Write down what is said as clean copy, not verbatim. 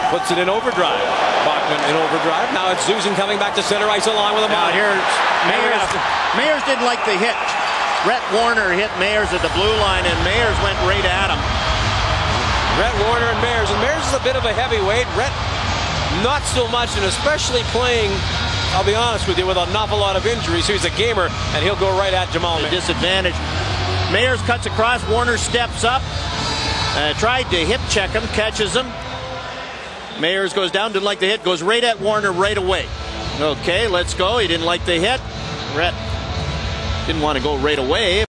Puts it in overdrive. Bachman in overdrive. Now it's Zuzan coming back to center ice along with a Now ball. here's Mayers didn't like the hit. Rhett Warrener hit Mayers at the blue line, and Mayers went right at him. Rhett Warrener and Mayers. And Mayers is a bit of a heavyweight. Rhett, not so much, and especially playing, I'll be honest with you, with an awful lot of injuries. So he's a gamer, and he'll go right at Jamal Mayers. Disadvantage. Mayers cuts across. Warrener steps up. Tried to hip check him, catches him. Mayers goes down, didn't like the hit, goes right at Warrener right away. Okay, let's go. He didn't like the hit. Rhett didn't want to go right away.